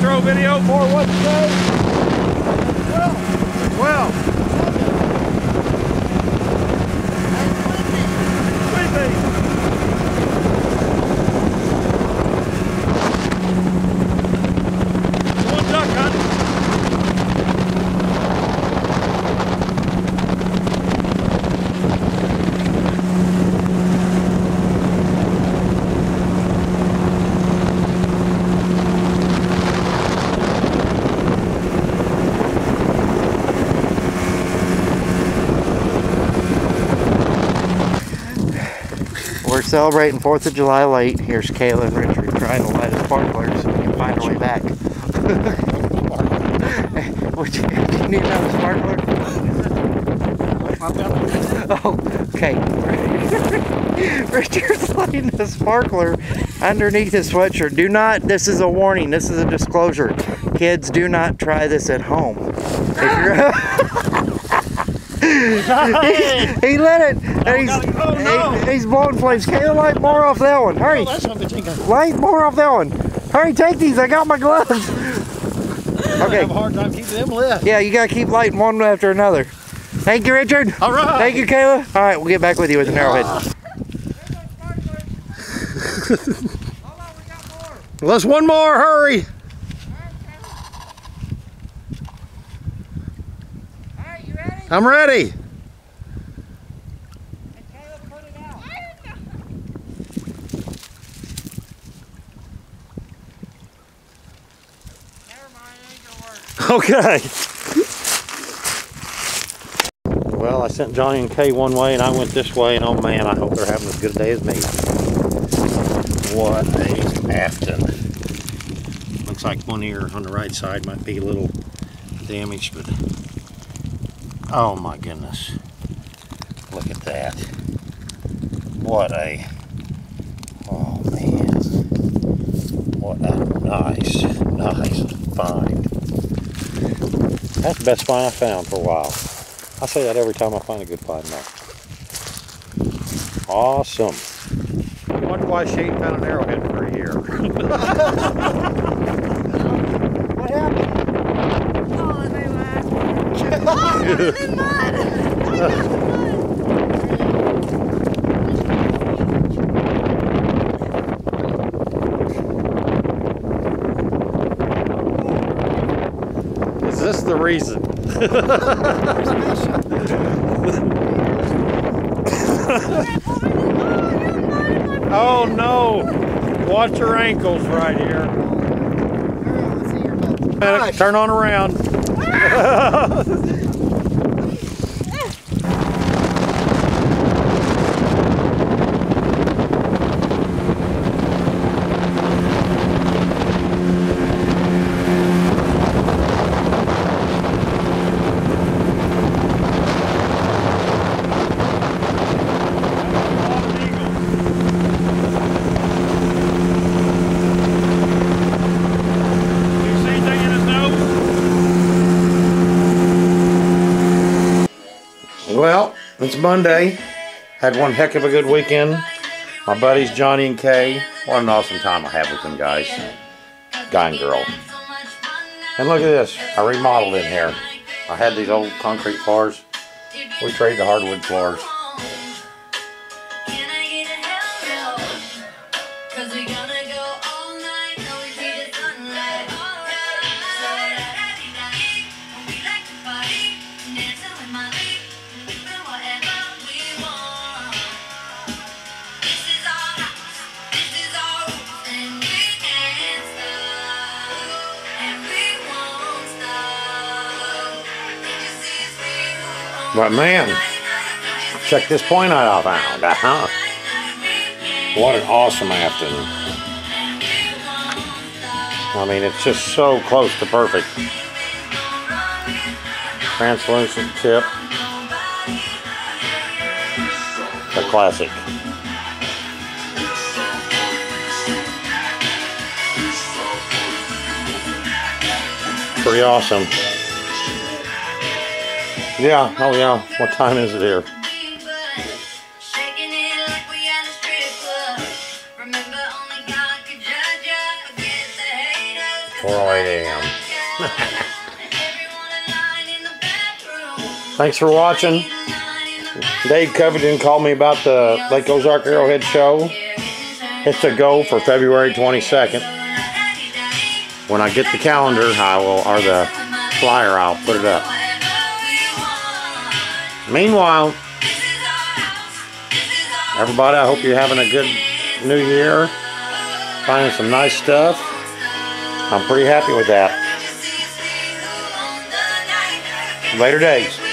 intro video for what today? 12. Sweet. One duck hunting. We're celebrating 4th of July late. Here's Kayla and Richard trying to light a sparkler so we can find our way back. Would you need another sparkler? Oh, okay. Richard's lighting the sparkler underneath his sweatshirt. Do not, this is a warning, this is a disclosure. Kids, do not try this at home. If you're he let it. He's blowing flames. Kayla, light more off that one. Hurry. Light more off that one. Hurry, take these. I got my gloves. Okay. I have a hard time keeping them lit. Yeah, you got to keep lighting one after another. Thank you, Richard. All right. Thank you, Kayla. All right, we'll get back with you with an arrowhead. Let's one more. Hurry. I'm ready. And Caleb, put it out. Never mind, it ain't gonna work. Okay. Well, I sent Johnny and Kay one way and I went this way, and oh man, I hope they're having as good a day as me. What a afton. Looks like one ear on the right side might be a little damaged, but oh my goodness. Look at that. What a, oh man. What a nice find. That's the best find I found for a while. I say that every time I find a good find now. Awesome. I wonder why Shane found an arrowhead for a year. What happened? Oh, they laughed. Oh, in mud! Is this the reason? Oh no! Watch your ankles right here. Turn on around. Well, it's Monday. Had one heck of a good weekend. My buddies Johnny and Kay. What an awesome time I had with them guys. Guy and girl. And look at this. I remodeled in here. I had these old concrete floors. We traded the hardwood floors. But man, check this point I found. What an awesome afternoon. I mean, it's just so close to perfect. Translucent tip. A classic. Pretty awesome. Yeah, oh yeah. What time is it here? 4:08 a.m. Thanks for watching. Dave Covington called me about the Lake Ozark Arrowhead show. It's a go for February 22nd. When I get the calendar, or the flyer, I'll put it up. Meanwhile, everybody, I hope you're having a good new year. Finding some nice stuff. I'm pretty happy with that. Later days.